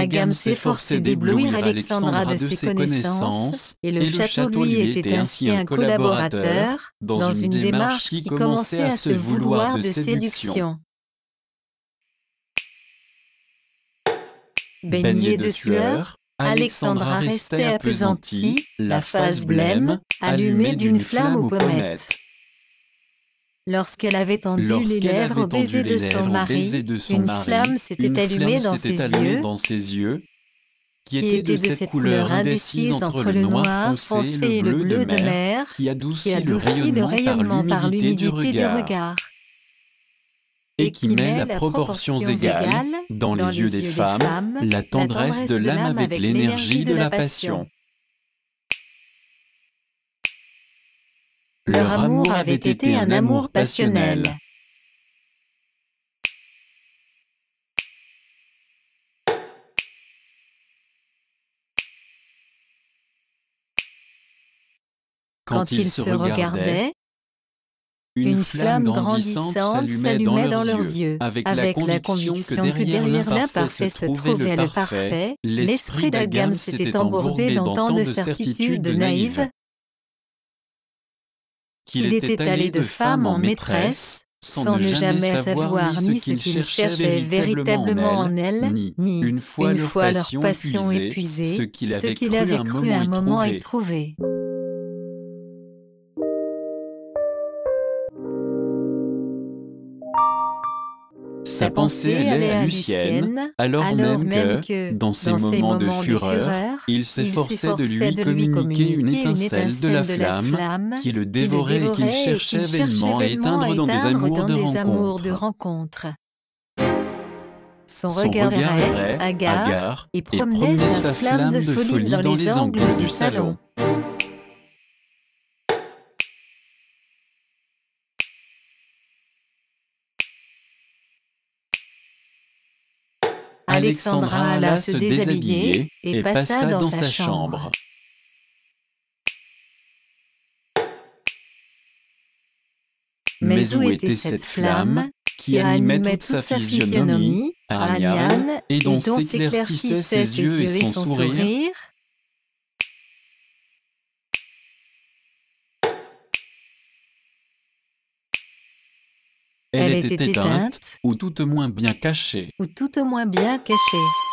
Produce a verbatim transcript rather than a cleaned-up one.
Gamme s'efforçait d'éblouir Alexandra de ses connaissances, et le château lui était ainsi un collaborateur, dans une démarche qui commençait à se vouloir de séduction. Baignée de sueur, Alexandra restait appesantie, la face blême, allumée d'une flamme aux pommettes. Lorsqu'elle avait tendu les lèvres au baiser de son mari, une flamme s'était allumée dans ses yeux, qui étaient de cette couleur indécise entre le noir foncé et le bleu de mer, qui adoucit le rayonnement par l'humidité du regard, et qui met à proportions égales, dans les yeux des femmes, la tendresse de l'âme avec l'énergie de la passion. Leur amour avait été un amour passionnel. Quand ils se regardaient, une flamme grandissante s'allumait dans leurs yeux, avec la conviction que derrière l'imparfait se trouvait le parfait. L'esprit d'Agamme s'était embourbé dans tant de certitudes naïves qu'il était allé de femme en maîtresse, sans ne jamais savoir ni ce qu'il cherchait véritablement en elle, ni, une fois leur passion épuisée, ce qu'il avait cru un moment y trouver. Sa pensée allait à Lucienne, alors, alors même que, dans ces moments de fureur, il s'efforçait de lui communiquer une étincelle de la flamme qui le dévorait et qu'il cherchait vainement à éteindre dans des amours de rencontre. Son regard errait, hagard, et promenait sa flamme de folie dans les angles du salon. Alexandra alla se déshabiller et passa dans sa chambre. Mais où était cette flamme qui animait toute sa physionomie, Ariane, et dont s'éclaircissaient ses yeux et son sourire? Elle était éteinte, ou tout au moins bien cachée. Ou tout au moins bien cachée.